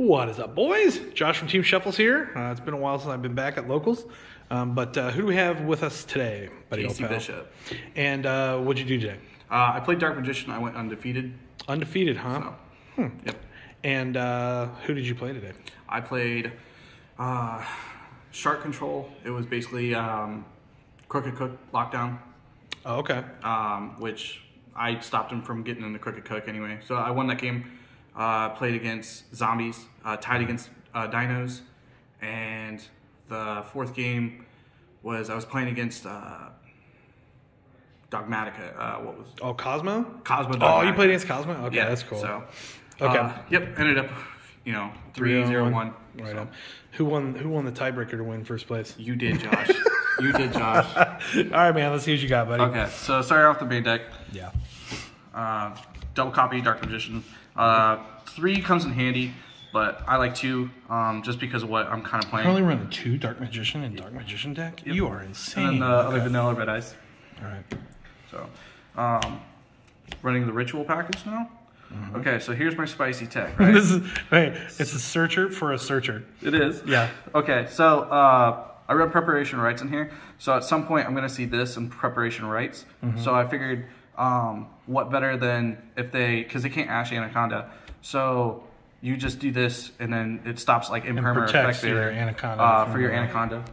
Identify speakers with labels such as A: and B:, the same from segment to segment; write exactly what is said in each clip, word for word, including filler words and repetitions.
A: What is up, boys? Josh from Team Shuffles here. Uh, it's been a while since I've been back at locals. Um, but uh, who do we have with us today, buddy?
B: Casey Bishop.
A: And uh, what'd you do today?
B: Uh, I played Dark Magician. I went undefeated.
A: Undefeated, huh?
B: So,
A: hmm.
B: Yep.
A: And uh, who did you play today?
B: I played uh, Shark Control. It was basically um, Crooked Cook Lockdown.
A: Oh, okay.
B: Um, which I stopped him from getting in the Crooked Cook anyway. So I won that game. Uh, played against zombies, uh, tied against uh, dinos, and the fourth game was I was playing against uh, Dogmatica. Uh, what was?
A: Oh, Cosmo.
B: Cosmo.
A: Oh,
B: Dogmatica.
A: you played against Cosmo. Okay,
B: yeah,
A: that's cool.
B: So,
A: okay.
B: Uh, yep. Ended up, you know, three zero one.
A: Right
B: so.
A: up. Who won? Who won the tiebreaker to win first place?
B: You did, Josh. You did, Josh.
A: All right, man. Let's see what you got, buddy.
B: Okay. So starting off the main deck.
A: Yeah.
B: Uh, double copy Dark Magician. Uh, three comes in handy, but I like two um, just because of what I'm kind of playing.
A: You're only running two Dark Magician and Dark Magician deck? Yep. You are insane.
B: And then the
A: okay.
B: other vanilla Red Ice.
A: All right.
B: So, um, running the Ritual package now. Mm-hmm. Okay, so here's my spicy tech, right?
A: This is, wait, it's a searcher for a searcher.
B: It is?
A: Yeah.
B: Okay, so uh, I read Preparation Rites in here. So at some point I'm going to see this in Preparation Rites. Mm-hmm. So I figured... Um, what better than if they, because they can't Ash Anaconda, so you just do this and then it stops like impermanent effect
A: your Anaconda
B: uh, for your Anaconda.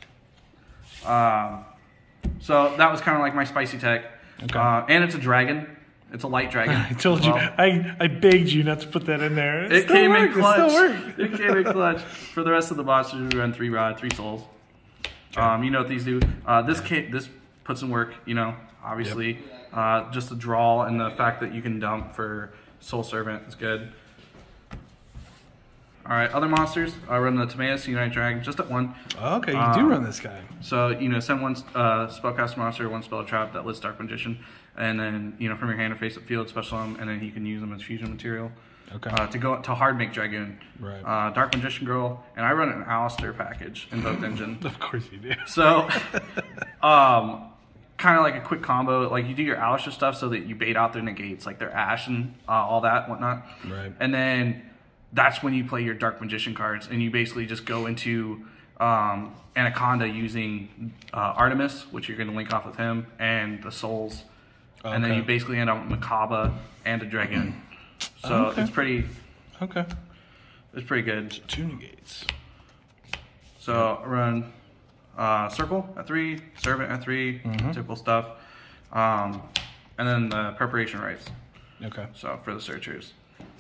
B: Um, so that was kind of like my spicy tech.
A: Okay.
B: Uh, and it's a dragon. It's a light dragon.
A: I told
B: well.
A: you, I, I begged you not to put that in there. It,
B: it came
A: worked.
B: in clutch.
A: It still worked.
B: It came in clutch. For the rest of the monsters, we run three rod, three souls. Okay. Um, you know what these do. Uh, this kit, this puts in work. You know, obviously. Yep. Uh, just the draw and the fact that you can dump for Soul Servant is good. Alright, other monsters. I run the Timaeus Unite Dragon just at one.
A: Okay, you
B: um,
A: do run this guy.
B: So, you know, send one uh, spellcaster monster, one spell trap that lists Dark Magician, and then, you know, from your hand or face up field, special them, and then you can use them as fusion material. Okay. Uh, to go to hard make Dragoon.
A: Right.
B: Uh, Dark Magician Girl, and I run an Alistair package in both engine.
A: Of course you do.
B: So, um... kind of like a quick combo, like you do your Alistair stuff so that you bait out their negates, like their Ash and uh, all that, whatnot.
A: Right.
B: And then that's when you play your Dark Magician cards, and you basically just go into um, Anaconda using uh, Artemis, which you're going to link off with him, and the Souls. Okay. And then you basically end up with Macabre and a Dragon. So okay. it's pretty...
A: Okay.
B: It's pretty good.
A: So two negates.
B: So I run... Uh, Circle at three, Servant at three, mm-hmm. typical stuff, um, and then the Preparation Rites.
A: Okay.
B: So for the searchers,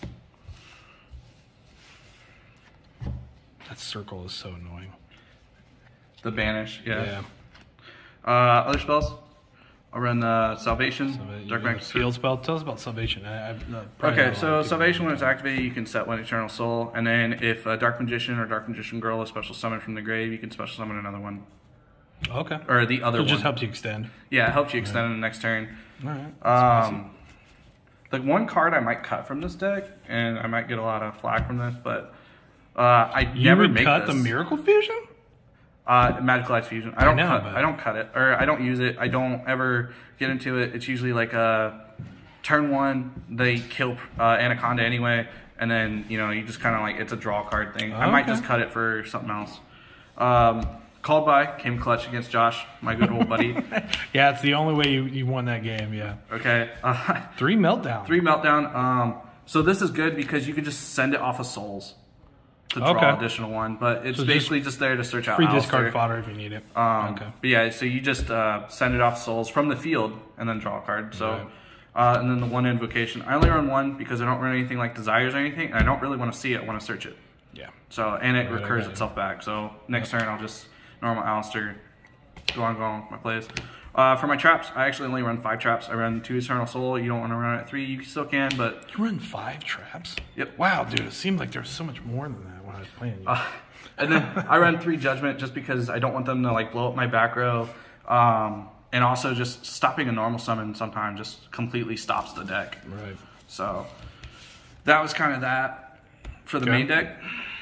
A: that Circle is so annoying.
B: The Banish, yeah.
A: Yeah.
B: Uh, other spells. I'll run uh, Salvation,
A: Salvation.
B: Dark Magic
A: Field spell. Tell us about Salvation. I, I've not
B: okay, so Salvation, when it's activated, you can set one Eternal Soul, and then if a Dark Magician or Dark Magician Girl is special summoned from the grave, you can special summon another one.
A: Okay.
B: Or the other
A: so it
B: one.
A: just helps you extend.
B: Yeah, it helps you extend right. in the next turn.
A: All right.
B: Um, the one card I might cut from this deck, and I might get a lot of flack from this, but uh, I
A: you
B: never
A: would
B: make
A: cut
B: this.
A: the Miracle Fusion?
B: Uh, Magical Ice Fusion. I don't
A: I know,
B: cut.
A: but...
B: I don't cut it, or I don't use it. I don't ever get into it. It's usually like a turn one. They kill uh, Anaconda anyway, and then you know you just kind of like it's a draw card thing. Oh, I might okay. just cut it for something else. Um, called by came clutch against Josh, my good old buddy.
A: Yeah, it's the only way you, you won that game. Yeah.
B: Okay. Uh,
A: three meltdown.
B: Three meltdown. Um, so this is good because you can just send it off of souls. To draw
A: okay.
B: additional one, but it's so basically just, just there to search out
A: free
B: Alistair.
A: discard fodder if you need it.
B: Um,
A: okay.
B: But yeah, so you just uh, send it off souls from the field and then draw a card. So, right. uh, and then the one invocation. I only run one because I don't run anything like desires or anything, and I don't really want to see it. I want to search it.
A: Yeah.
B: So and it
A: right,
B: recurs
A: right.
B: itself back. So next yep. turn I'll just normal Alistair, go on, go on with my plays. Uh, for my traps, I actually only run five traps. I run two Eternal Soul. You don't want to run it at three. You still can, but
A: you run five traps.
B: Yep.
A: Wow, dude, it seemed like there was so much more than that when I was playing you.
B: Uh, and then I run three Judgment just because I don't want them to like blow up my back row, um, and also just stopping a normal summon sometimes just completely stops the deck.
A: Right.
B: So that was kind of that for the okay. main deck.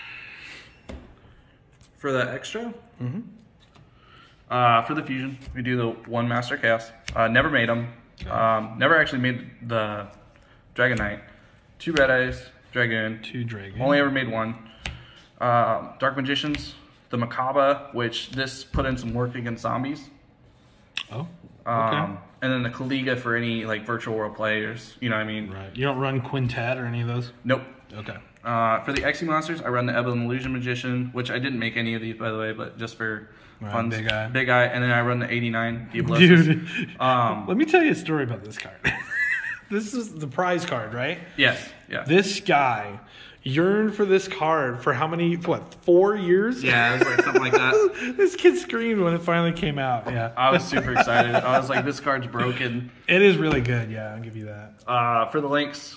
B: For the extra.
A: Mm-hmm.
B: Uh, for the fusion, we do the one Master Chaos. Uh, never made them. Um, never actually made the Dragon Knight. Two Red Eyes, Dragoon.
A: Two Dragoon.
B: Only ever made one. Uh, Dark Magicians, the Macabre, which this put in some work against zombies.
A: Oh, okay.
B: Um, and then the Caliga for any like virtual world players. You know what I mean?
A: Right. You don't run Quintet or any of those?
B: Nope.
A: Okay.
B: Uh, for the X Y monsters, I run the Ebon Illusion Magician, which I didn't make any of these, by the way, but just for
A: right,
B: fun.
A: Big Eye.
B: Big Eye, and then I run the eighty-nine Diablosis.
A: Dude,
B: um,
A: let me tell you a story about this card. This is the prize card, right?
B: Yes, yeah.
A: This guy yearned for this card for how many, what, four years?
B: Yeah, it was like something like that.
A: This kid screamed when it finally came out, yeah.
B: I was super excited. I was like, this card's broken.
A: It is really good, yeah, I'll give you that.
B: Uh, for the links,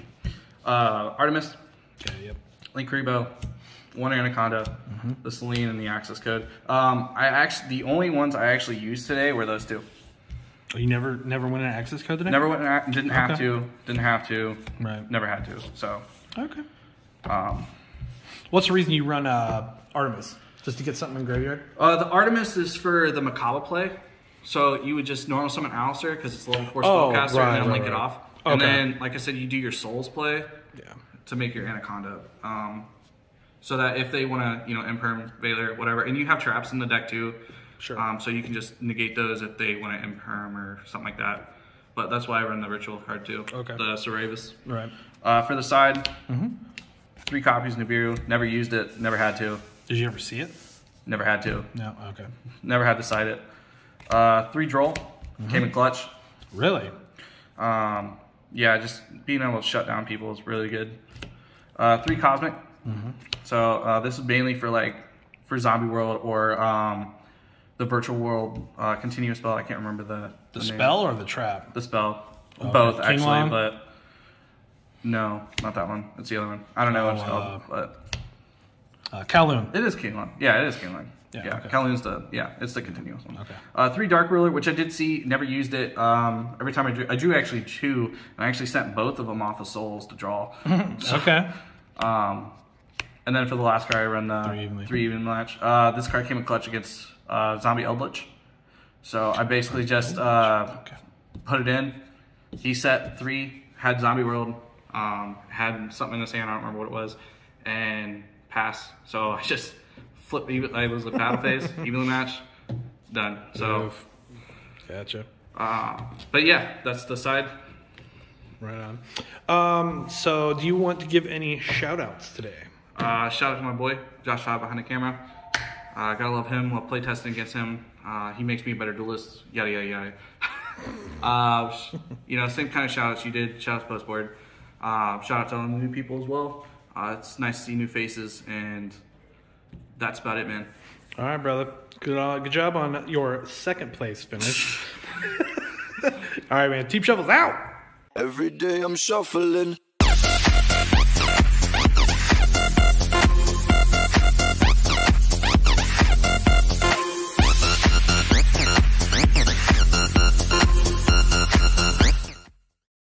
B: uh, Artemis.
A: Okay, yep.
B: Link Rebo, one Anaconda, mm-hmm. the Selene, and the Access Code. Um, I actually the only ones I actually used today were those two.
A: Oh, you never never went an access code today?
B: Never went. Didn't have
A: okay.
B: to. Didn't have to.
A: Right.
B: Never had to. So.
A: Okay.
B: Um,
A: What's the reason you run uh, Artemis? Just to get something in graveyard?
B: Uh, the Artemis is for the Macabre play. So you would just normal summon Alistair because it's a level four
A: oh,
B: spellcaster,
A: right,
B: and then
A: right,
B: link
A: right.
B: it off.
A: Okay.
B: And then, like I said, you do your Souls play.
A: Yeah.
B: To make your Anaconda. Um, so that if they want to, you know, Imperm, Valor, whatever, and you have traps in the deck too.
A: Sure.
B: Um, so you can just negate those if they want to Imperm or something like that. But that's why I run the Ritual card too.
A: Okay.
B: The Cerebus.
A: Right.
B: Uh, for the side,
A: mm-hmm.
B: three copies Nibiru. Never used it. Never had to.
A: Did you ever see it?
B: Never had to.
A: No. Okay.
B: Never had to side it. Uh, three Droll. Mm-hmm. Came in clutch.
A: Really?
B: Um, yeah, just being able to shut down people is really good. Uh, three Cosmic.
A: Mm-hmm.
B: So uh, this is mainly for like for Zombie World or um, the Virtual World uh, continuous spell. I can't remember the
A: the,
B: the
A: spell
B: name.
A: or the trap.
B: The spell,
A: oh,
B: both
A: King
B: actually,
A: Long?
B: but no, not that one. It's the other one. I don't know
A: oh,
B: what it's called,
A: uh,
B: but
A: uh, Kowloon.
B: it is King Long. Yeah, it is King Long.
A: Yeah,
B: Yeah,
A: okay.
B: Kowloon's the yeah, it's the continuous one.
A: Okay.
B: Uh, three Dark Ruler, which I did see, never used it. Um, every time I drew, I drew actually two, and I actually sent both of them off of Souls to draw. So,
A: okay.
B: Um, and then for the last card, I run the
A: Three evenly.
B: three even match. Uh, this card came in clutch against uh, Zombie Eldritch. So I basically just uh,
A: Okay.
B: put it in. He set three, had Zombie World, um, had something in his hand, I don't remember what it was, and pass. So I just flipped, even, it was a battle phase, evenly match, done. So,
A: Oof. Gotcha.
B: uh, but yeah, that's the side.
A: Right on. Um, so do you want to give any shout outs today?
B: Uh, shout out to my boy, Josh Todd behind the camera. Uh, gotta love him, love playtesting against him. Uh, he makes me a better duelist, yada, yada, yada. uh, you know, same kind of shout outs you did, shout out to Postboard. Uh, shout out to all the new people as well. Uh, it's nice to see new faces, and that's about it, man.
A: All right, brother. Good, uh, good job on your second place finish. All right, man. Team Shuffle's out.
C: Every day I'm shuffling.